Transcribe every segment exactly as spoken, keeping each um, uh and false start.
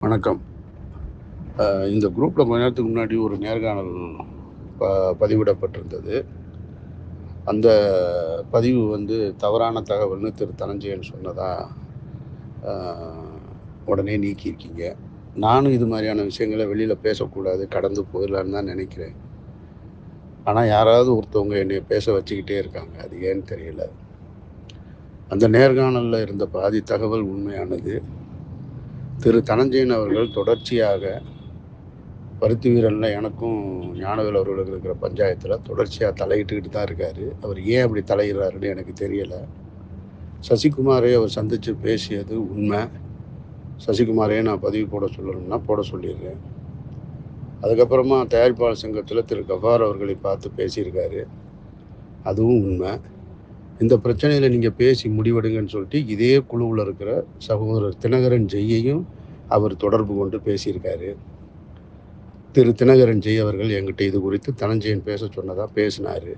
வணக்கம். அ இந்த குரூப்ல கொஞ்ச நேரத்துக்கு முன்னாடி ஒரு நேர்காணல் ப பதிவிடப்பட்டிருந்தது. அந்த பதிவு வந்து தவறான தகவல்னு திரு தனஞ்சயன் சொன்னதா, அ உடனே நீக்கியிருக்கீங்க. நானும் இது மாரியான விஷயங்கள வெளியில பேசக்கூடாது, கடந்து போயிரலான்னு தான் நெனைக்கிறேன். ஆனா, யாராவது ஒருத்தவங்க என்னைய பேச வச்சுக்கிட்டே இருக்காங்க. அது ஏன்னு தெரியல. அந்த நேர்காணல்ல இருந்த பாதி தகவல் உண்மையானது. திரு தனஞ்சயன் அவர்கள் தொடர்ச்சியாக பருத்தி வீரன்ல எனக்கும் ஞானவேல் அவர்களுக்கும் இருக்கிற பஞ்சாயத்துல தொடர்ச்சியா தலையிட்டுக்கிட்டு தான் இருக்காரு. அவர் ஏன் அப்படி தலையிடுறாருன்னு எனக்கு தெரியல. சசிகுமாரை அவர் சந்திச்சு பேசியது உண்மை. சசிகுமாரையே நான் பதிவு போட சொல்லணும்னா போட சொல்லிடுறேன். அதுக்கப்புறமா தயாரிப்பாளர் சங்கத்துல திரு கஃபார் அவர்களை பார்த்து பேசியிருக்காரு. அதுவும் உண்மை. இந்த பிரச்சனையில நீங்க பேசி முடிவெடுங்கன்னு சொல்லிட்டு இதே குழுவுல இருக்கிற சகோதரர் தினகரன் ஜெய்யையும் அவர் தொடர்பு கொண்டு பேசியிருக்காரு. திரு தினகரன் ஜெய் அவர்கள் என்கிட்ட இது குறித்து தனஞ்சயன் பேச சொன்னதா பேசினாரு.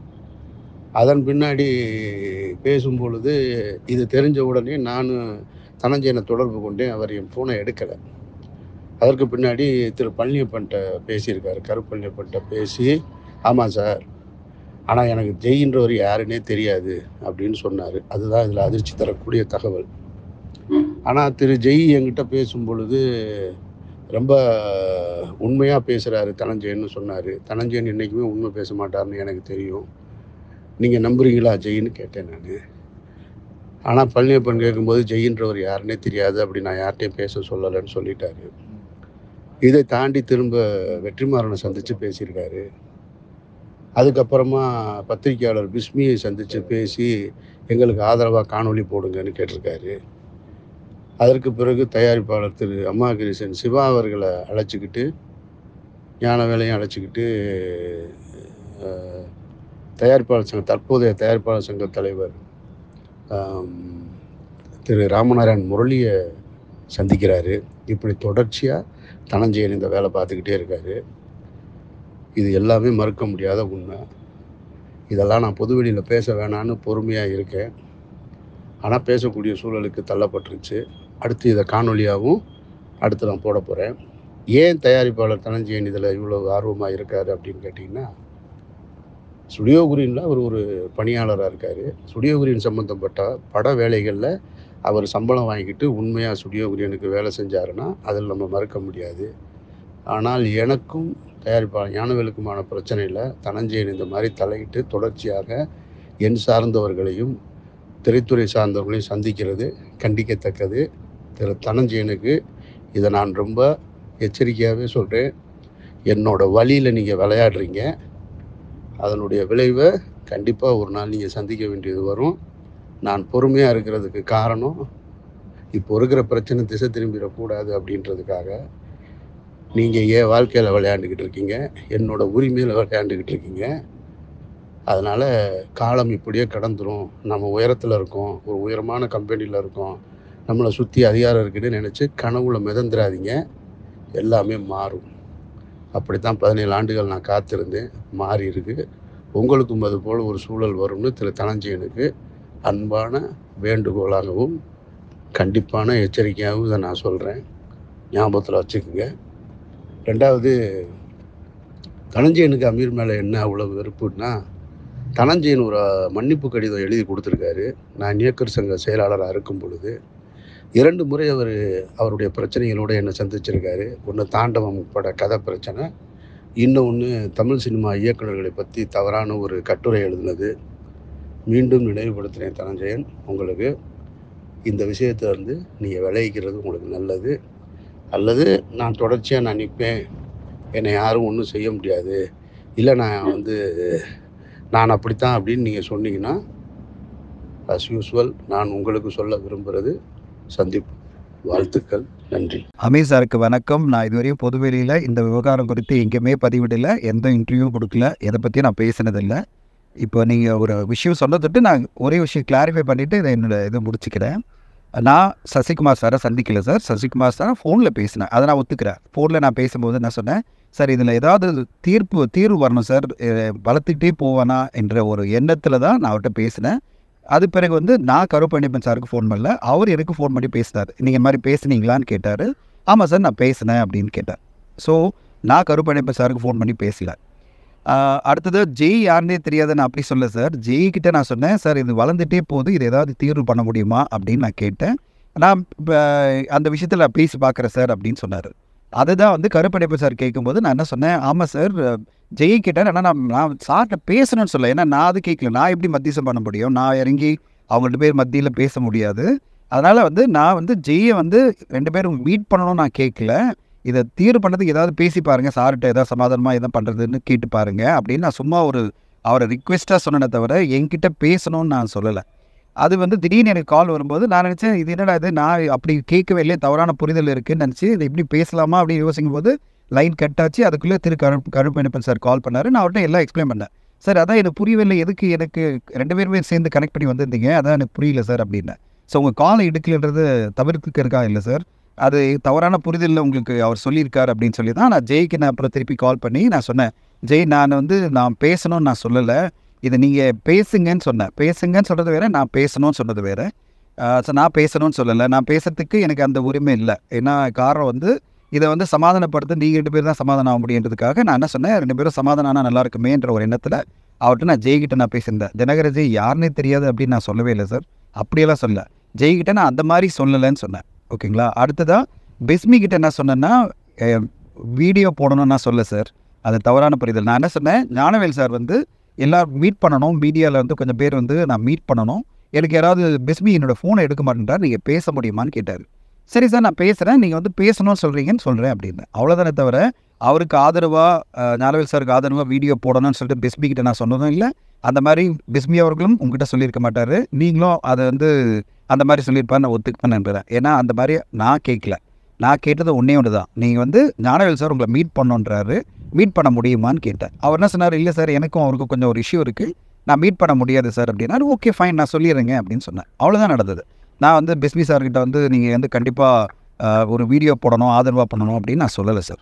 அதன் பின்னாடி பேசும்பொழுது இது தெரிஞ்ச உடனே நானும் தனஞ்சயனை தொடர்பு கொண்டேன். அவர் என் ஃபோனை எடுக்கலை. அதற்கு பின்னாடி திரு பழனியப்பன்ட்ட பேசியிருக்காரு. கருப்பழனியப்பன்ட்ட பேசி, ஆமாம் சார், ஆனால் எனக்கு ஜெயின்றவர் யாருன்னே தெரியாது அப்படின்னு சொன்னார். அதுதான் இதில் அதிர்ச்சி தரக்கூடிய தகவல். ஆனால் திரு ஜெய் என்கிட்ட பேசும்பொழுது ரொம்ப உண்மையாக பேசுகிறாரு தனஞ்சயன்னு சொன்னார். தனஞ்சயன் என்றைக்குமே உண்மை பேச மாட்டார்னு எனக்கு தெரியும். நீங்கள் நம்புறீங்களா ஜெயின்னு கேட்டேன் நான். ஆனால் பழனியப்பன் கேட்கும்போது ஜெயின்றவர் யாருன்னே தெரியாது, அப்படி நான் யார்கிட்டையும் பேச சொல்லலைன்னு சொல்லிட்டாரு. இதை தாண்டி திரும்ப வெற்றிமாறனை சந்தித்து பேசியிருக்காரு. அதுக்கப்புறமா பத்திரிகையாளர் பிஸ்மியை சந்தித்து பேசி எங்களுக்கு ஆதரவாக காணொளி போடுங்கன்னு கேட்டிருக்காரு. அதற்கு பிறகு தயாரிப்பாளர் திரு அம்மாகிருஷ்ணன் சிவா அவர்களை அழைச்சிக்கிட்டு, ஞானவேலையும் அழைச்சிக்கிட்டு, தயாரிப்பாளர் சங்க தற்போதைய தயாரிப்பாளர் சங்க தலைவர் திரு ராமநாராயண் முரளியை சந்திக்கிறாரு. இப்படி தொடர்ச்சியாக தனஞ்சயன் இந்த வேலை பார்த்துக்கிட்டே இருக்காரு. இது எல்லாமே மறுக்க முடியாத உண்மை. இதெல்லாம் நான் பொதுவெளியில் பேச வேணான்னு பொறுமையாக இருக்கேன். ஆனால் பேசக்கூடிய சூழலுக்கு தள்ளப்பட்டுருச்சு. அடுத்து இதை காணொலியாகவும் அடுத்து நான் போட போகிறேன். ஏன் தயாரிப்பாளர் தனஞ்சயன் இதில் இவ்வளோ ஆர்வமாக இருக்கார் அப்படின்னு கேட்டிங்கன்னா, ஸ்டுடியோ கிரீனில் அவர் ஒரு பணியாளராக இருக்கார். ஸ்டுடியோ கிரீன் சம்மந்தப்பட்ட பட வேலைகளில் அவர் சம்பளம் வாங்கிக்கிட்டு உண்மையாக ஸ்டுடியோ கிரீனுக்கு வேலை செஞ்சாருன்னா அதில் நம்ம மறுக்க முடியாது. ஆனால் எனக்கும் தயாரிப்பாளர் ஞானவேலுக்குமான பிரச்சனையில் தனஞ்சயன் இந்த மாதிரி தலையிட்டு தொடர்ச்சியாக என் சார்ந்தவர்களையும் திரைத்துறை சார்ந்தவர்களையும் சந்திக்கிறது கண்டிக்கத்தக்கது. திரு தனஞ்சயனுக்கு இதை நான் ரொம்ப எச்சரிக்கையாகவே சொல்கிறேன். என்னோட வழியில் நீங்கள் விளையாடுறீங்க. அதனுடைய விளைவை கண்டிப்பாக ஒரு நாள் நீங்கள் சந்திக்க வேண்டியது வரும். நான் பொறுமையாக இருக்கிறதுக்கு காரணம், இப்போ இருக்கிற பிரச்சனை திசை திரும்பிடக்கூடாது அப்படின்றதுக்காக. நீங்கள் என் வாழ்க்கையில் விளையாண்டுக்கிட்டு இருக்கீங்க, என்னோட உரிமையில் விளையாண்டுக்கிட்டு இருக்கீங்க. அதனால் காலம் இப்படியே கடந்துரும். நம்ம உயரத்தில் இருக்கோம், ஒரு உயரமான கம்பெனியில் இருக்கோம், நம்மளை சுற்றி அதிகாரம் இருக்குன்னு நினச்சி கனவுல மிதந்துடாதீங்க. எல்லாமே மாறும். அப்படித்தான் பதினேழு ஆண்டுகள் நான் காத்திருந்தேன். மாறி இருக்கு. உங்களுக்கும் அது போல் ஒரு சூழல் வரும்னு திரு தனஞ்சயனுக்கு அன்பான வேண்டுகோளாகவும் கண்டிப்பான எச்சரிக்கையாகவும் இதை நான் சொல்கிறேன். ஞாபகத்தில் வச்சுக்கோங்க. ரெண்டாவது, தனஞ்சயனுக்கு அமீர் மேலே என்ன அவ்வளோ வெறுப்புன்னா, தனஞ்சயன் ஒரு மன்னிப்பு கடிதம் எழுதி கொடுத்துருக்காரு. நான் இயக்கர் சங்க செயலாளராக இருக்கும் பொழுது இரண்டு முறை அவர் அவருடைய பிரச்சனைகளோடு என்னை சந்திச்சிருக்காரு. ஒன்று தாண்டவம் பட கதை பிரச்சனை, இன்னொன்று தமிழ் சினிமா இயக்குநர்களை பற்றி தவறான ஒரு கட்டுரை எழுதினது. மீண்டும் நினைவுபடுத்துகிறேன் தனஞ்சயன், உங்களுக்கு இந்த விஷயத்திலேருந்து நீங்கள் விளைவிக்கிறது உங்களுக்கு நல்லது. அல்லது நான் தொடர்ச்சியாக நான் நிற்பேன், என்னை யாரும் ஒன்றும் செய்ய முடியாது, இல்லை நான் வந்து நான் அப்படித்தான் அப்படின்னு நீங்கள் சொன்னீங்கன்னா, அஸ் யூஸ்வல் நான் உங்களுக்கு சொல்ல விரும்புகிறது சந்திப்பு. வாழ்த்துக்கள். நன்றி. அமீர் சாருக்கு வணக்கம். நான் இதுவரையும் பொதுவெளியில் இந்த விவகாரம் குறித்து எங்கேயுமே பதிவிடலை, எந்த இன்டர்வியூவும் கொடுக்கல, எதை பற்றியும் நான் பேசினதில்லை. இப்போ நீங்கள் ஒரு விஷயம் சொன்னதுட்டு நான் ஒரே விஷயம் கிளாரிஃபை பண்ணிவிட்டு இதை என்னோடய இதை முடிச்சுக்கிறேன். நான் சசிகுமார் சாரை சந்திக்கல சார். சசிகுமார் சாரை ஃபோனில் பேசினேன், அதை நான் ஒத்துக்கிறேன். ஃபோனில் நான் பேசும்போது என்ன சொன்னேன், சார் இதில் ஏதாவது தீர்ப்பு தீர்வு வரணும் சார், வளர்த்துக்கிட்டே போவானா என்ற ஒரு எண்ணத்தில் தான் நான் அவர்கிட்ட பேசினேன். அது பிறகு வந்து நான் கருப்பழனியப்பன் சாருக்கு ஃபோன் பண்ணல, அவர் எனக்கு ஃபோன் பண்ணி பேசினார். நீங்கள் இந்த மாதிரி பேசுனீங்களான்னு கேட்டார். ஆமாம் சார் நான் பேசினேன் அப்படின்னு கேட்டேன். ஸோ நான் கருப்பண்ணப்ப சாருக்கு ஃபோன் பண்ணி பேசல. ஆஹ் அடுத்தது ஜெய் யாருன்னே தெரியாத நான் அப்படி சொல்ல சார். ஜெய் கிட்ட நான் சொன்னேன், சார் இது வளர்ந்துட்டே போகுது, இது ஏதாவது தீர்வு பண்ண முடியுமா அப்படின்னு நான் கேட்டேன். நான் இப்போ அந்த விஷயத்தில் நான் பேசி பார்க்குறேன் சார் அப்படின்னு சொன்னார். அதுதான் வந்து கருப்படைப்பு சார் கேட்கும்போது நான் என்ன சொன்னேன், ஆமாம் சார் ஜெய் கேட்டேன், ஆனால் நான் நான் சார்கிட்ட பேசணும்னு சொல்ல, ஏன்னா நான் அது கேட்கல, நான் எப்படி மத்தியசம் பண்ண முடியும், நான் இறங்கி அவங்க ரெண்டு பேர் மத்தியில் பேச முடியாது. அதனால் வந்து நான் வந்து ஜெய்யை வந்து ரெண்டு பேரும் மீட் பண்ணணும்னு நான் கேட்கல, இதை தீர்வு பண்ணுறதுக்கு ஏதாவது பேசி பாருங்கள், சார்கிட்ட ஏதாவது சமாதானமாக எதாவது பண்ணுறதுன்னு கேட்டு பாருங்கள் அப்படின்னு நான் சும்மா ஒரு அவரை ரிக்வெஸ்ட்டாக சொன்னேனே தவிர என்கிட்ட பேசணும்னு நான் சொல்லலை. அது வந்து திடீர்னு எனக்கு கால் வரும்போது நான் நினச்சேன், இது என்னடா இது, நான் அப்படி கேட்கவே இல்லையே, தவறான புரிதல் இருக்குதுன்னு நினச்சி இதை எப்படி பேசலாமா அப்படின்னு யோசிக்கும் போது லைன் கட் ஆச்சு. அதுக்குள்ளே திரு கரு கருப்பண்ணப்பன் சார் கால் பண்ணார். நான் அவர்கிட்ட எல்லாம் எக்ஸ்பிளைன் பண்ணேன். சார் அதான் எனக்கு புரியவில்லை, எதுக்கு எனக்கு ரெண்டு பேருமே சேர்ந்து கனெக்ட் பண்ணி வந்திருந்தீங்க, அதான் எனக்கு புரியல சார் அப்படின்னேன். ஸோ உங்கள் காலை எடுக்கலன்றது தவிர்த்துக்கிறக்கா இல்லை சார், அது தவறான புரிதலில் உங்களுக்கு அவர் சொல்லியிருக்கார் அப்படின்னு சொல்லி தான் நான் ஜெய்க்கு நான் அப்புறம் திருப்பி கால் பண்ணி நான் சொன்னேன், ஜெய் நான் வந்து நான் பேசணும்னு நான் சொல்லலை, இதை நீங்கள் பேசுங்கன்னு சொன்னேன். பேசுங்கன்னு சொல்கிறது வேறு, நான் பேசணும்னு சொன்னது வேறு. ஸோ நான் பேசணும்னு சொல்லலை, நான் பேசுறதுக்கு எனக்கு அந்த உரிமை இல்லை. ஏன்னா காரணம் வந்து இதை வந்து சமாதானப்படுத்த நீங்கள் ரெண்டு பேர் தான் சமாதானம் ஆக முடியுன்றதுக்காக நான் என்ன சொன்னேன், ரெண்டு பேரும் சமாதானம் ஆனால் நல்லா இருக்குமேன்ற ஒரு எண்ணத்தில் அவர்கிட்ட நான் ஜெய்கிட்ட நான் பேசியிருந்தேன். தினகர ஜெய் யாருன்னே தெரியாது அப்படின்னு நான் சொல்லவே இல்லை சார், அப்படியெல்லாம் சொல்ல. ஜெய்கிட்ட நான் அந்த மாதிரி சொல்லலைன்னு சொன்னேன். ஓகேங்களா. அடுத்ததாக பிஸ்மி கிட்ட என்ன சொன்னேன்னா, வீடியோ போடணும்னு நான் சொல்ல சார், அது தவறான புரிதல். நான் என்ன சொன்னேன், ஞானவேல் சார் வந்து எல்லோரும் மீட் பண்ணணும், மீடியாவில் வந்து கொஞ்சம் பேர் வந்து நான் மீட் பண்ணணும், எனக்கு யாராவது பிஸ்மி என்னோடய ஃபோனை எடுக்க மாட்டேன்றார், நீங்கள் பேச முடியுமான்னு கேட்டார். சரி சார் நான் பேசுகிறேன், நீங்கள் வந்து பேசணும்னு சொல்கிறீங்கன்னு சொல்கிறேன் அப்படின்னு. அவ்வளோதானே தவிர அவருக்கு ஆதரவாக ஞானவேல் சாருக்கு ஆதரவாக வீடியோ போடணும்னு சொல்லிட்டு பிஸ்மி கிட்ட நான் சொன்னதும் இல்லை. அந்த மாதிரி பிஸ்மி அவர்களும் உங்ககிட்ட சொல்லியிருக்க மாட்டார், நீங்களும் அதை வந்து அந்த மாதிரி சொல்லியிருப்பார் நான் ஒத்துக்கப்பேன் நம்புகிறேன். ஏன்னா அந்த மாதிரி நான் கேட்கல, நான் கேட்டது ஒன்றே ஒன்று தான், நீங்கள் வந்து ஞானவேல் சார் உங்களை மீட் பண்ணணுன்றாரு, மீட் பண்ண முடியுமான்னு கேட்டேன். அவர் என்ன சொன்னார், இல்லை சார் எனக்கும் அவருக்கும் கொஞ்சம் ஒரு இஷ்யூ இருக்குது, நான் மீட் பண்ண முடியாது சார் அப்படின்னா. ஓகே ஃபைன் நான் சொல்லிடுறேங்க அப்படின்னு சொன்னேன். அவ்வளோதான் நடந்தது. நான் வந்து பிஸ்மி சார்கிட்ட வந்து நீங்கள் வந்து கண்டிப்பாக ஒரு வீடியோ போடணும், ஆதரவாக பண்ணணும் அப்படின்னு நான் சொல்லலை சார்.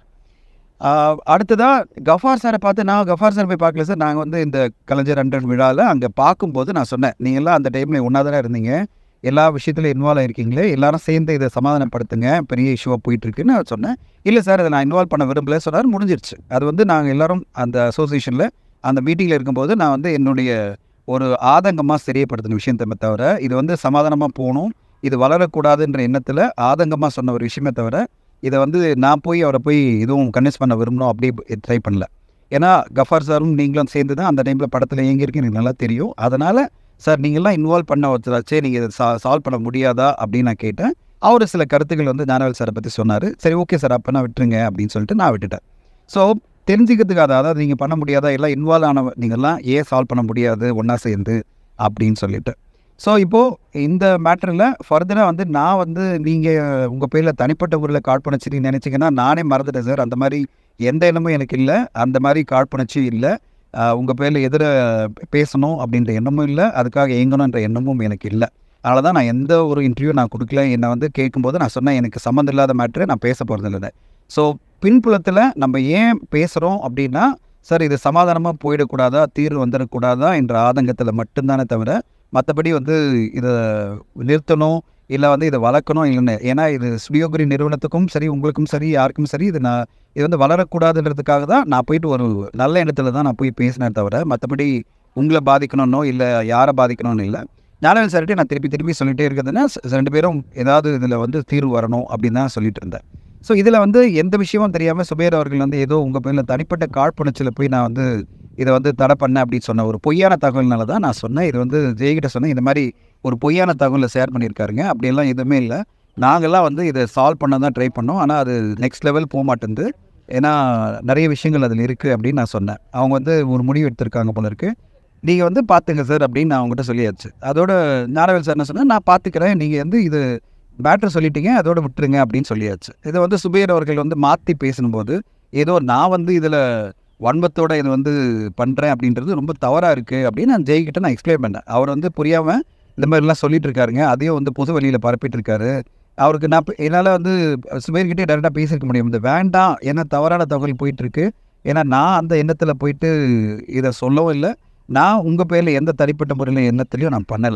அடுத்ததாக கஃபார் சாரை பார்த்து, நான் கஃபார் சார் போய் பார்க்கல சார், நாங்கள் வந்து இந்த கலைஞர் ஹண்ட்ரட் விழாவில் அங்கே பார்க்கும்போது நான் சொன்னேன், நீங்கள்லாம் அந்த டைமில் ஒன்றா தானே இருந்தீங்க, எல்லா விஷயத்துலையும் இன்வால்வ் ஆகிருக்கீங்களே, எல்லாரும் சேர்ந்து இதை சமாதானப்படுத்துங்க, பெரிய இஷ்யூவாக போயிட்டுருக்குன்னு நான் சொன்னேன். இல்லை சார் அதை நான் இன்வால்வ் பண்ண விரும்பல சொன்னார், முடிஞ்சிருச்சு. அது வந்து நாங்கள் எல்லோரும் அந்த அசோசியேஷனில் அந்த மீட்டிங்கில் இருக்கும்போது நான் வந்து என்னுடைய ஒரு ஆதங்கமாக தெரியப்படுத்தின விஷயத்தை தவிர, இது வந்து சமாதானமாக போகணும், இது வளரக்கூடாதுன்ற எண்ணத்தில் ஆதங்கமாக சொன்ன ஒரு விஷயமே தவிர, இதை வந்து நான் போய் அவரை போய் எதுவும் கன்வின்ஸ் பண்ண விரும்பணும் அப்படி ட்ரை பண்ணல. ஏன்னா கஃபார் சாரும் நீங்களும் சேர்ந்து தான் அந்த டைமில் படத்தில் இயங்கியிருக்கு எனக்கு நல்லா தெரியும். அதனால் சார் நீங்கள்லாம் இன்வால்வ் பண்ண ஒருத்தராச்சே, நீங்கள் இதை சா சால்வ் பண்ண முடியாதா அப்படின்னு நான் கேட்டேன். அவர் சில கருத்துக்கள் வந்து ஞானவேல் சாரை பற்றி சொன்னார். சரி ஓகே சார் அப்போ நான் விட்டுருங்க அப்படின்னு சொல்லிட்டு நான் விட்டுட்டேன். ஸோ தெரிஞ்சுக்கிறதுக்கு அதை, அதாவது நீங்கள் பண்ண முடியாதா, எல்லாம் இன்வால்வ் ஆன நீங்கள்லாம் ஏன் சால்வ் பண்ண முடியாது ஒன்றா சேர்ந்து அப்படின்னு சொல்லிட்டு. ஸோ இப்போது இந்த மேட்டரில் ஃபர்தராக வந்து நான் வந்து நீங்கள் உங்கள் பேரில் தனிப்பட்ட ஊரில் காழ்ப்புணர்ச்சி நினச்சிங்கன்னா நானே மறந்துட்டேன் சார், அந்த மாதிரி எந்த எண்ணமும் எனக்கு இல்லை, அந்த மாதிரி காழ்ப்புணர்ச்சி இல்லை, உங்கள் பேரில் எதிர பேசணும் அப்படின்ற எண்ணமும் இல்லை, அதுக்காக இயங்கணுன்ற எண்ணமும் எனக்கு இல்லை. அதனால தான் நான் எந்த ஒரு இன்டர்வியூ நான் கொடுக்கல. என்னை வந்து கேட்கும்போது நான் சொன்னேன், எனக்கு சம்மந்தம் இல்லாத மேட்ரு நான் பேச போகிறது இல்லை. ஸோ பின்புலத்தில் நம்ம ஏன் பேசுகிறோம் அப்படின்னா, சார் இது சமாதானமாக போயிடக்கூடாதா, தீர்வு வந்துடக்கூடாதா என்ற ஆதங்கத்தில் மட்டும்தானே தவிர, மற்றபடி வந்து இதை நிறுத்தணும் இல்லை வந்து இதை வளர்க்கணும் இல்லைன்னு. ஏன்னா இது சுடியோகிரி நிறுவனத்துக்கும் சரி, உங்களுக்கும் சரி, யாருக்கும் சரி, இது நான் இது வந்து வளரக்கூடாதுன்றதுக்காக தான் நான் போயிட்டு ஒரு நல்ல இடத்துல தான் நான் போய் பேசினேன் தவிர, மற்றபடி உங்களை பாதிக்கணும்னோ இல்லை யாரை பாதிக்கணும்னு இல்லை. ஞானவேல் சார்கிட்ட நான் திருப்பி திருப்பி சொல்லிகிட்டே இருக்கிறதுனா, ரெண்டு பேரும் ஏதாவது இதில் வந்து தீர்வு வரணும் அப்படின்னு தான் சொல்லிட்டு இருந்தேன். ஸோ இதில் வந்து எந்த விஷயமும் தெரியாமல் சுபேர் அவர்கள் வந்து ஏதோ உங்கள் பேரில் தனிப்பட்ட காழ்ப்புணர்ச்சியில் போய் நான் வந்து இதை வந்து தடை பண்ணேன் அப்படின்னு சொன்ன ஒரு பொய்யான தகவல்னால தான் நான் சொன்னேன். இது வந்து ஜெய்கிட்ட சொன்னேன், இந்த மாதிரி ஒரு பொய்யான தகவலை ஷேர் பண்ணியிருக்காருங்க, அப்படியெல்லாம் எதுவுமே இல்லை, நாங்கள்லாம் வந்து இதை சால்வ் பண்ண தான் ட்ரை பண்ணோம், ஆனால் அது நெக்ஸ்ட் லெவல் போக மாட்டேங்குது, ஏன்னா நிறைய விஷயங்கள் அதில் இருக்குது அப்படின்னு நான் சொன்னேன். அவங்க வந்து ஒரு முடிவு எடுத்திருக்காங்க போல இருக்குது, நீங்கள் வந்து பார்த்துங்க சார் அப்படின்னு நான் அவங்ககிட்ட சொல்லியாச்சு. அதோட ஞானவேல் சார் என்ன சொன்னால், நான் பார்த்துக்கிறேன், நீங்கள் வந்து இது பேட்டர் சொல்லிட்டீங்க, அதோட விட்டுருங்க அப்படின்னு சொல்லியாச்சு. இதை வந்து சுபேர் அவர்கள் வந்து மாற்றி பேசும்போது ஏதோ நான் வந்து இதில் வன்மத்தோடு இதை வந்து பண்ணுறேன் அப்படின்றது ரொம்ப தவறாக இருக்குது அப்படின்னு நான் ஜெய்கிட்ட நான் எக்ஸ்பிளைன் பண்ணேன். அவர் வந்து புரியாமல் இந்த மாதிரிலாம் சொல்லிட்டு இருக்காருங்க, அதையும் வந்து பொது வழியில் பரப்பிட்டு இருக்காரு. அவருக்கு நான் என்னால் வந்து சுபேர்கிட்டே டேரெக்டாக பேசியிருக்க முடியும், இது வேண்டாம், ஏன்னா தவறான தகவல் போயிட்டுருக்கு, ஏன்னா நான் அந்த எண்ணத்தில் போயிட்டு இதை சொல்லவும் இல்லை, நான் உங்கள் பேரில் எந்த தனிப்பட்ட முறையில் எண்ணத்துலையும் நான் பண்ணலை.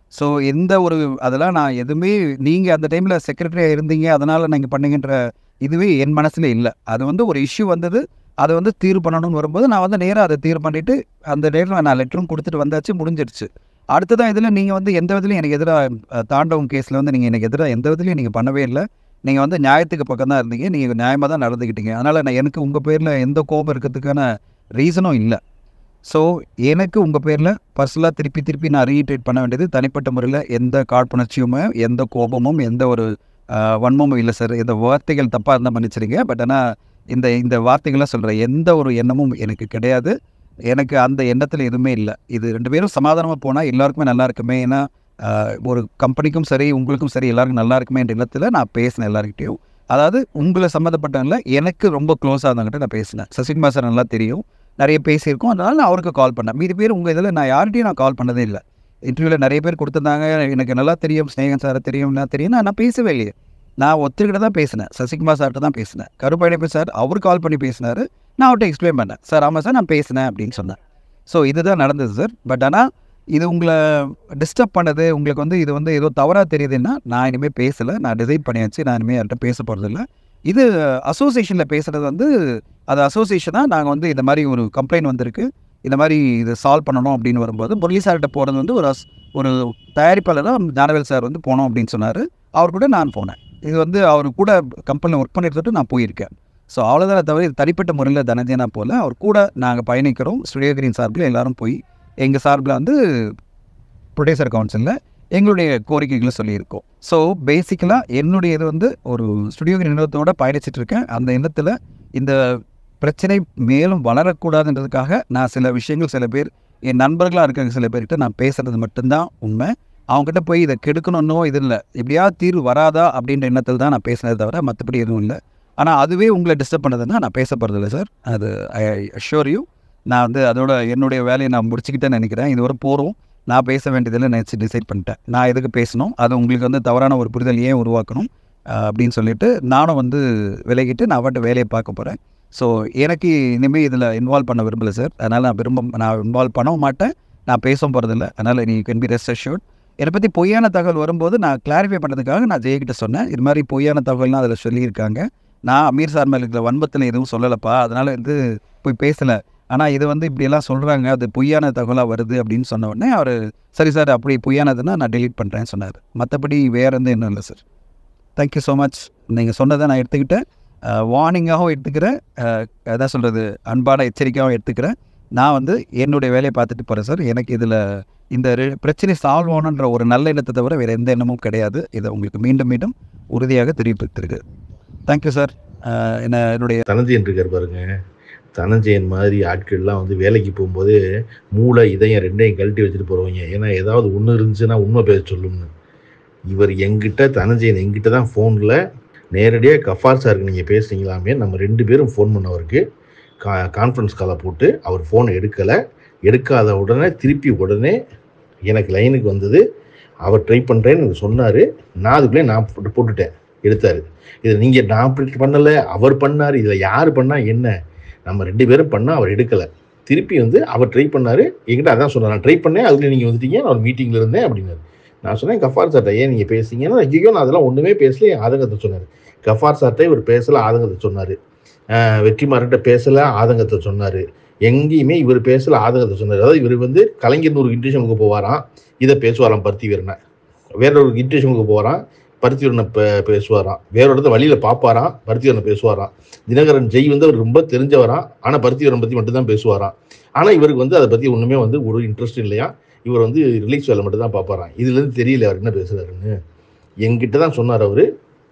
ஸோ எந்த ஒரு அதெல்லாம் நான் எதுவுமே நீங்கள் அந்த டைமில் செக்ரட்டரியாக இருந்தீங்க அதனால் நீங்கள் பண்ணீங்கன்ற இதுவே என் மனசில் இல்லை. அது வந்து ஒரு இஷ்யூ வந்தது, அதை வந்து தீர்வு பண்ணணும்னு வரும்போது நான் வந்து நேராக அதை தீர்வு பண்ணிவிட்டு அந்த நேரில் நான் லெட்டரும் கொடுத்துட்டு வந்தாச்சு, முடிஞ்சிடுச்சு. அடுத்ததான் இதில் நீங்கள் வந்து எந்த விதத்துலையும் எனக்கு எதிராக தாண்டவம் கேஸில் வந்து நீங்கள் எனக்கு எதிராக எந்த விதத்துலையும் நீங்கள் பண்ணவே இல்லை. நீங்கள் வந்து நியாயத்துக்கு பக்கம் தான் இருந்தீங்க, நீங்கள் நியாயமாக தான் நடந்துக்கிட்டீங்க. அதனால் நான் எனக்கு உங்கள் பேரில் எந்த கோபம் இருக்கிறதுக்கான ரீசனும் இல்லை. ஸோ எனக்கு உங்கள் பேரில் பர்சனலாக திருப்பி திருப்பி நான் ரீட்ரேட் பண்ண வேண்டியது தனிப்பட்ட முறையில் எந்த காழ்ப்புணர்ச்சியுமே எந்த கோபமும் எந்த ஒரு வன்மமும் இல்லை சார். இந்த வார்த்தைகள் தப்பாக இருந்தால் மன்னிச்சிருங்க. பட் ஆனால் இந்த இந்த வார்த்தைகள்லாம் சொல்கிற எந்த ஒரு எண்ணமும் எனக்கு கிடையாது. எனக்கு அந்த எண்ணத்தில் எதுவுமே இல்லை. இது ரெண்டு பேரும் சமாதானமாக போனால் எல்லாருக்குமே நல்லா இருக்குமே. ஏன்னா ஒரு கம்பெனிக்கும் சரி உங்களுக்கும் சரி எல்லாருக்கும் நல்லா இருக்குமே என்ற எண்ணத்தில் நான் பேசினேன் எல்லாருக்கிட்டையும். அதாவது உங்களை சம்மந்தப்பட்டவங்கள எனக்கு ரொம்ப க்ளோஸாக இருந்தவங்ககிட்ட நான் பேசினேன். சசிகுமார் சார் நல்லா தெரியும், நிறைய பேசியிருக்கோம். அதனால் நான் அவருக்கு கால் பண்ணேன். மீதி பேர் உங்கள் இதில் நான் யார்கிட்டையும் நான் கால் பண்ணதே இல்லை. இன்டர்வியூவில் நிறைய பேர் கொடுத்துருந்தாங்க, எனக்கு நல்லா தெரியும், ஸ்நேகன் சாரை தெரியும், நான் தெரியும். நான் பேசவே இல்லையே. நான் ஒருத்தர்கிட்ட தான் பேசினேன், சசிகுமார் சார்கிட்ட தான் பேசினேன். கருப்பழனியப்பன் சார் அவர் கால் பண்ணி பேசினார். நான் அவர்கிட்ட எக்ஸ்பிளைன் பண்ணேன், சார் ஆமாம் சார் நான் பேசினேன் அப்படின்னு சொன்னேன். ஸோ இதுதான் நடந்தது சார். பட் ஆனால் இது உங்களை டிஸ்டர்ப் பண்ணது, உங்களுக்கு வந்து இது வந்து ஏதோ தவறாக தெரியுதுன்னா நான் இனிமேல் பேசலை, நான் டிசைட் பண்ணியாச்சு, நான் இனிமேல் யார்கிட்ட பேச போகிறதில்ல. இது அசோசியேஷனில் பேசுகிறது வந்து அது அசோசியேஷனாக நாங்கள் வந்து இந்த மாதிரி ஒரு கம்ப்ளைண்ட் வந்திருக்கு, இந்த மாதிரி இதை சால்வ் பண்ணணும் அப்படின்னு வரும்போது முரளி சார்கிட்ட போகிறது வந்து ஒரு அஸ் ஒரு தயாரிப்பாளராக ஞானவேல் சார் வந்து போனோம் அப்படின்னு சொன்னார். அவர் கூட நான் போனேன். இது வந்து அவர் கூட கம்பெனியில் ஒர்க் பண்ணிட்டு நான் போயிருக்கேன். ஸோ அவ்வளோதான் தவிர இது தனிப்பட்ட முறையில் தனஞ்சனா போல் அவர் கூட நாங்கள் பயணிக்கிறோம். ஸ்டுடியோ கிரீன் சார்பில் எல்லோரும் போய் எங்கள் சார்பில் வந்து ப்ரொடியூசர் கவுன்சிலில் எங்களுடைய கோரிக்கைகளை சொல்லியிருக்கோம். ஸோ பேசிக்கலாக என்னுடைய இது வந்து ஒரு ஸ்டுடியோ கிரீன் நிறுவனத்தோடு பயணிச்சிட்ருக்கேன். அந்த எண்ணத்தில் இந்த பிரச்சனை மேலும் வளரக்கூடாதுன்றதுக்காக நான் சில விஷயங்கள் சில பேர் என் நண்பர்களாக இருக்கிற சில பேர்கிட்ட நான் பேசுகிறது மட்டும்தான் உண்மை. அவங்ககிட்ட போய் இதை கெடுக்கணுன்னோ இது இல்லை, எப்படியாவது தீர்வு வராதா அப்படின்ற எண்ணத்தில் தான் நான் பேசினதை தவிர மற்றபடி எதுவும் இல்லை. ஆனால் அதுவே உங்களை டிஸ்டர்ப் பண்ணதுன்னா நான் பேச போகிறதில்ல சார். அது ஐ அஷ்யூர் யூ. நான் வந்து அதோட என்னுடைய வேலையை நான் முடிச்சுக்கிட்டேன்னு நினைக்கிறேன். இது ஒரு போகிறோம், நான் பேச வேண்டியதில் நினச்சி டிசைட் பண்ணிட்டேன். நான் எதுக்கு பேசணும், அது உங்களுக்கு வந்து தவறான ஒரு புரிதல் ஏன் உருவாக்கணும் அப்படின்னு சொல்லிட்டு நானும் வந்து விலகிட்டு நான் அவட்ட வேலையை பார்க்க போகிறேன். ஸோ எனக்கு இனிமேல் இதில் இன்வால்வ் பண்ண விரும்பலை சார். அதனால் நான் விரும்ப நான் இன்வால்வ் பண்ணவும் மாட்டேன், நான் பேசவும் போகிறதில்ல. அதனால் நீ கேன் பி ரெஸ்ட் அஷ்யூர்ட். என்னை பற்றி பொய்யான தகவல் வரும்போது நான் கிளாரிஃபை பண்ணுறதுக்காக நான் ஜெயகிட்ட சொன்னேன், இது மாதிரி பொய்யான தகவல்னால் அதில் சொல்லியிருக்காங்க, நான் அமீர் சார் மேலே இருக்கிற வன்பத்தில் எதுவும் சொல்லலைப்பா, அதனால் வந்து போய் பேசலை. ஆனால் இது வந்து இப்படியெல்லாம் சொல்கிறாங்க, அது பொய்யான தகவலாக வருது அப்படின்னு சொன்ன உடனே அவர் சரி சார் அப்படி பொய்யானதுன்னா நான் டெலீட் பண்ணுறேன்னு சொன்னார். மற்றபடி வேறு எந்த இன்னும் இல்லை சார். Thank you so much. நீங்கள் சொன்னதை நான் எடுத்துக்கிட்டேன், வார்னிங்காகவும் எடுத்துக்கிறேன், அதான் சொல்கிறது அன்பான எச்சரிக்கையாகவும் எடுத்துக்கிறேன். நான் வந்து என்னுடைய வேலையை பார்த்துட்டு போகிறேன் சார். எனக்கு இதில் இந்த பிரச்சனை சால்வ் ஆகணுன்ற ஒரு நல்ல எண்ணத்தை தவிர வேறு எந்த எண்ணமும் கிடையாது. இதை உங்களுக்கு மீண்டும் மீண்டும் உறுதியாக தெரிவித்திருக்கு. Thank you sir. என்ன என்னுடைய தனஞ்சயன் இருக்கார் பாருங்க, தனஞ்சயன் மாதிரி ஆட்கள்லாம் வந்து வேலைக்கு போகும்போது மூளை இதயம் ரெண்டையும் கழட்டி வச்சுட்டு போகிறவங்க. ஏன்னா ஏதாவது ஒன்று இருந்துச்சுன்னா உண்மை பேச சொல்லும்னு. இவர் எங்கிட்ட தனஞ்சயன் எங்கிட்ட தான் ஃபோனில் நேரடியாக கஃபார் சாருக்கு நீங்கள் பேசுனீங்களாமே, நம்ம ரெண்டு பேரும் ஃபோன் பண்ணவருக்கு கா கான்ஃபரன்ஸ் காலை போட்டு அவர் ஃபோனை எடுக்கலை. எடுக்காத உடனே திருப்பி உடனே எனக்கு லைனுக்கு வந்தது, அவர் ட்ரை பண்ணுறேன்னு எனக்கு சொன்னார். நான் அதுக்குள்ளே நான் போட்டு போட்டுட்டேன், எடுத்தார். இதில் நீங்கள் நான் அப்படி பண்ணலை, அவர் பண்ணார், இதில் யார் பண்ணால் என்ன, நம்ம ரெண்டு பேரும் பண்ணால் அவர் எடுக்கலை. திருப்பி வந்து அவர் ட்ரை பண்ணார், என்கிட்ட அதான் சொன்னார், நான் ட்ரை பண்ணேன், அதுக்குள்ளே நீங்கள் வந்துட்டீங்க, நான் ஒரு மீட்டிங்கில் இருந்தேன் அப்படின்னாரு. நான் சொன்னேன் கஃபார் சார்ட்ட ஏன் நீங்கள் பேசுறீங்கன்னா, ஐயோ நான் அதெல்லாம் ஒன்றுமே பேசல, என் ஆதங்கத்தை சொன்னார். கஃபார் சார்ட்ட இவர் பேசலை, ஆதங்கத்தை சொன்னார். வெற்றிமாறன்ட்ட பேசலை, ஆதங்கத்தை சொன்னார். எங்கேயுமே இவர் பேசலை, ஆதங்கத்தை சொன்னார். அதாவது இவர் வந்து கலைஞர் ஒரு இன்ட்ரெஷனுக்கு போவாராம், இதை பேசுவாராம் பருத்தி வீரனை. வேற ஒரு இன்ட்ரெஷனுக்கு போவாராம், பருத்தி வீரனை பே பேசுவாராம். வேற இடத்துல வழியில் பார்ப்பாராம், பருத்தி வீரனை பேசுவாராம். தினகரன் ஜெய் வந்து அவர் ரொம்ப தெரிஞ்சவராம், ஆனால் பருத்தி வீரனை பற்றி மட்டும்தான் பேசுவாராம். ஆனால் இவருக்கு வந்து அதை பற்றி ஒன்றுமே வந்து ஒரு இன்ட்ரெஸ்ட் இல்லையா, இவர் வந்து ரிலீஸ் வேலை மட்டும் தான் பார்ப்பாராம். இதுலேருந்து தெரியல அவர் என்ன பேசுகிறாருன்னு. என்கிட்ட தான் சொன்னார் அவர்.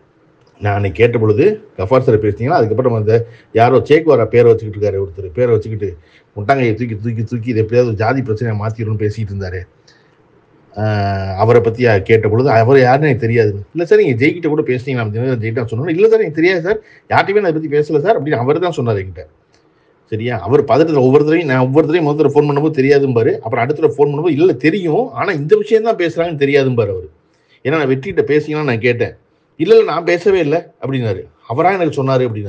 நான் அன்னைக்கு கேட்ட பொழுது கஃபார் சார் பேசினீங்கன்னா, அதுக்கப்புறம் அந்த யாரோ சேக்குவாரா பேரை வச்சுக்கிட்டு இருக்காரு, ஒருத்தர் பேரை வச்சுக்கிட்டு முட்டாங்கையை தூக்கி தூக்கி தூக்கி இது எப்படியாவது ஜாதி பிரச்சனையை மாற்றிடணும்னு பேசிகிட்டு இருந்தார். அவரை பற்றி கேட்ட பொழுது அவர் யாருன்னு எனக்கு தெரியாது. இல்லை சார் நீங்கள் ஜெயிக்கிட்ட கூட பேசுனீங்களா, தினகரன் ஜெயிட்டா சொன்னோம். இல்லை சார் எனக்கு தெரியாது சார், யார்ட்டையுமே நான் அதை பற்றி பேசலை சார் அப்படின்னு அவர் தான் சொன்னார் என்கிட்ட. சரியா, அவர் பதட்டத்தில் ஒவ்வொருத்தரையும் நான் ஒவ்வொருத்தரையும் முதல்ல ஃபோன் பண்ணும்போது தெரியாதும்பாரு, அப்புறம் அடுத்த ஃபோன் பண்ணும்போது இல்லை தெரியும், ஆனால் இந்த விஷயம் தான் பேசுகிறாங்கன்னு தெரியாதும்பார் அவர். ஏன்னா நான் வெற்றிகிட்ட பேசிங்கன்னா நான் கேட்டேன், இல்லை இல்லை நான் பேசவே இல்லை அப்படின்னாரு. அவராக எனக்கு சொன்னார் அப்படின்னாரு.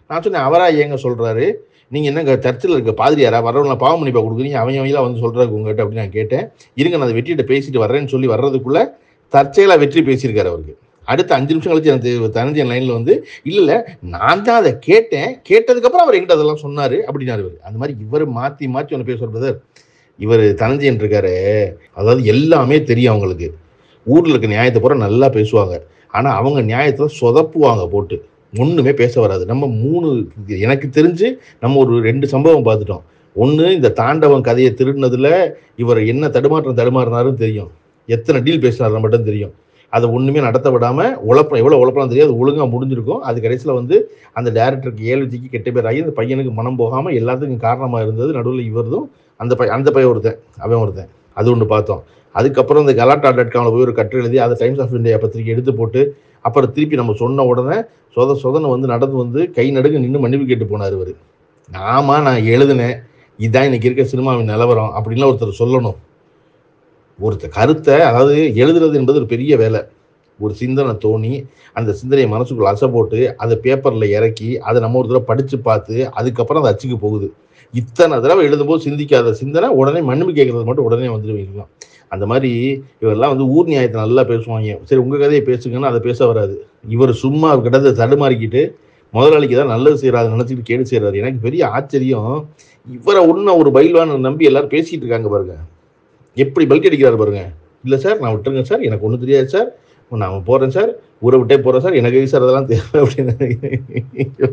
நான் சொன்னேன், அவரா ஏங்க சொல்கிறாரு, நீங்கள் என்னங்க சர்ச்சில் இருக்க பாதிரியாரா, வர்றவங்கள பாவ மன்னிப்பா கொடுக்குறீங்க, அவன் அவங்களா வந்து சொல்கிறாரு உங்கள்கிட்ட அப்படின்னு நான் கேட்டேன். இருங்க நான் அதை வெற்றிகிட்ட பேசிட்டு வர்றேன்னு சொல்லி வர்றதுக்குள்ளே தற்செயலாக வெற்றி பேசியிருக்காரு அவருக்கு. அடுத்த அஞ்சு நிமிஷம் கழிச்சு எனக்கு தனஞ்சயன் லைனில் வந்து இல்லை இல்லை நான் தான் அதை கேட்டேன், கேட்டதுக்கப்புறம் அவர் எங்கிட்ட அதெல்லாம் சொன்னார் அப்படின்னாரு இவர். அந்த மாதிரி இவர் மாற்றி மாற்றி ஒன்று பேசுவார் பிரதர். இவர் தனஞ்சயன் இருக்காரு, அதாவது எல்லாமே தெரியும் அவங்களுக்கு. ஊரில் இருக்க நியாயத்தை பூரா நல்லா பேசுவாங்க, ஆனால் அவங்க நியாயத்தில் சொதப்புவாங்க போட்டு, ஒன்றுமே பேச வராது. நம்ம மூணு எனக்கு தெரிஞ்சு நம்ம ஒரு ரெண்டு சம்பவம் பார்த்துட்டோம். ஒன்று, இந்த தாண்டவன் கதையை திருடினதில் இவர் என்ன தடுமாற்றம் தடுமாறினாருன்னு தெரியும், எத்தனை டீல் பேசினார் மட்டும் தெரியும். அதை ஒன்றுமே நடத்த விடாமல் உழப்பம் எவ்வளோ உழப்பலாம் தெரியாது, அது ஒழுங்காக முடிஞ்சிருக்கும். அது கடைசியில் வந்து அந்த டேரக்டருக்கு ஏழுஜிக்கு கெட்ட பேர் ஆகி அந்த பையனுக்கு மனம் போகாமல் எல்லாத்துக்கும் காரணமாக இருந்தது நடுவில் இவர்தும் அந்த பையன் அந்த பையன் ஒருத்தன் அவன் ஒருத்தன் அது ஒன்று பார்த்தோம். அதுக்கப்புறம் இந்த கலாட்டா டாட் காமில் போய் ஒரு கட்டுரை எழுதி அதை டைம்ஸ் ஆஃப் இந்தியா பத்திரிக்கை எடுத்து போட்டு அப்புறம் திருப்பி நம்ம சொன்ன உடனே சொத சொதனை வந்து நடந்து வந்து கை நடுங்க நின்று மன்னிப்பு கேட்டு போனார் இவர். ஆமா நான் எழுதுனேன், இதுதான் இன்னைக்கு இருக்க சினிமாவின் நிலவரம் அப்படின்லாம் ஒருத்தர் சொல்லணும். ஒருத்தர் கருத்தை, அதாவது எழுதுறது என்பது ஒரு பெரிய வேலை. ஒரு சிந்தனை தோணி அந்த சிந்தனையை மனசுக்குள்ள அசை போட்டு அதை பேப்பரில் இறக்கி அதை நம்ம ஒரு தடவை படித்து பார்த்து அதுக்கப்புறம் அது அச்சுக்கு போகுது. இத்தனை தடவை எழுதும்போது சிந்திக்காத சிந்தனை உடனே மன்னிப்பு கேட்கறது மட்டும் உடனே வந்துடுவீங்களாம். அந்த மாதிரி இவரெல்லாம் வந்து ஊர் நியாயத்தை நல்லா பேசுவாங்க. சரி உங்கள் கதையை பேசுங்கன்னா அதை பேச வராது. இவர் சும்மா கிட்ட தடுமாறிக்கிட்டு முதலாளிக்கு தான் நல்லது செய்கிறாரு நினச்சிக்கிட்டு கேடு செய்கிறாரு. எனக்கு பெரிய ஆச்சரியம், இவரை ஒன்றும் ஒரு பயில்வான நம்பி எல்லாரும் பேசிகிட்டு இருக்காங்க பாருங்க, எப்படி பல்க் அடிக்கிறாரு பாருங்க. இல்லை சார் நான் விட்டுருங்க சார், எனக்கு ஒன்றும் தெரியாது சார், நான் போகிறேன் சார், ஊரை விட்டே போகிறேன் சார், எனக்கு சார் அதெல்லாம் தேவை அப்படின்னு.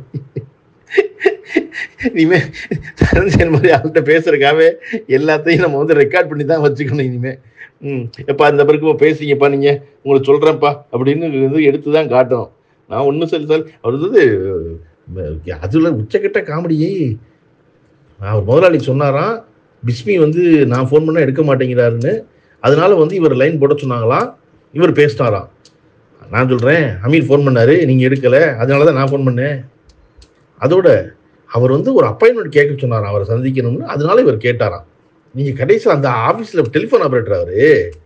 இனிமே தனஞ்சயன் மாதிரி அவள்கிட்ட பேசுறதுக்காகவே எல்லாத்தையும் நம்ம வந்து ரெக்கார்ட் பண்ணி தான் வச்சுக்கணும் இனிமே. ம் எப்பா இந்த பிறகு பேசுறீங்கப்பா நீங்கள் உங்களுக்கு சொல்கிறேன்ப்பா அப்படின்னு வந்து எடுத்து தான் காட்டணும். நான் ஒன்றும் சரி சார் அவர் வந்து அதில் உச்சக்கட்ட காமெடியே. அவர் முதலாளி சொன்னாராம் பிஸ்மி வந்து நான் ஃபோன் பண்ணால் எடுக்க மாட்டேங்கிறாருன்னு, அதனால வந்து இவர் லைன் போட சொன்னாங்களாம், இவர் பேசினாராம். நான் சொல்கிறேன் அமீர் ஃபோன் பண்ணார் நீங்கள் எடுக்கலை, அதனால தான் நான் ஃபோன் பண்ணேன். அதோட அவர் வந்து ஒரு அப்பாயின்மெண்ட் கேட்க சொன்னாராம் அவரை சந்திக்கணும்னு, அதனால இவர் கேட்டாராம். நீங்கள் கடைசியில் அந்த ஆஃபீஸில் டெலிஃபோன் ஆப்ரேட்டர் அவரு.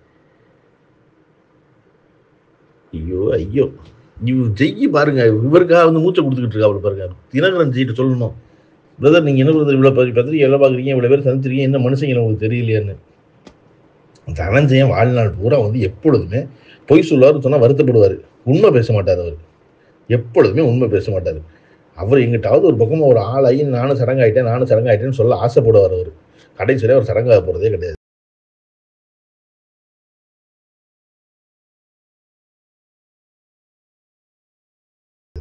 ஐயோ ஐயோ இவர் ஜெய்யி பாருங்க, இவருக்காக வந்து மூச்சை கொடுத்துக்கிட்டு இருக்கா அவர் பாருங்க. தினகரன் ஜெயிட்டு சொல்லணும், பிரதர் நீங்கள் என்ன பிரதர் இவ்வளோ பத்திரிக்கை எல்லாம் பார்க்குறீங்க, இவ்வளோ பேர் சந்திச்சிருக்கீங்க, என்ன மனுஷங்க உங்களுக்கு தெரியலையான்னு. தனஞ்சயன் வாழ்நாள் பூரா வந்து எப்பொழுதுமே பொய் சொல்லுவார், சொன்னால் வருத்தப்படுவார், உண்மை பேச மாட்டார். அவர் எப்பொழுதுமே உண்மை பேச மாட்டார். அவர் எங்கிட்டாவது ஒரு பக்கமாக ஒரு ஆளாகி நானும் சடங்காயிட்டேன் நானும் சடங்காயிட்டேன்னு சொல்ல ஆசைப்படுவார். அவர் கடைசியில் அவர் சடங்காக போகிறதே கிடையாது.